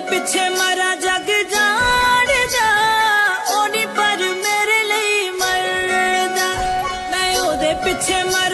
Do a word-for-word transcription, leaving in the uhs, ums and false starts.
पिछे मरा जग जान जा ओ नी पर मेरे लिए मरदा मैं ओदे पिछे मर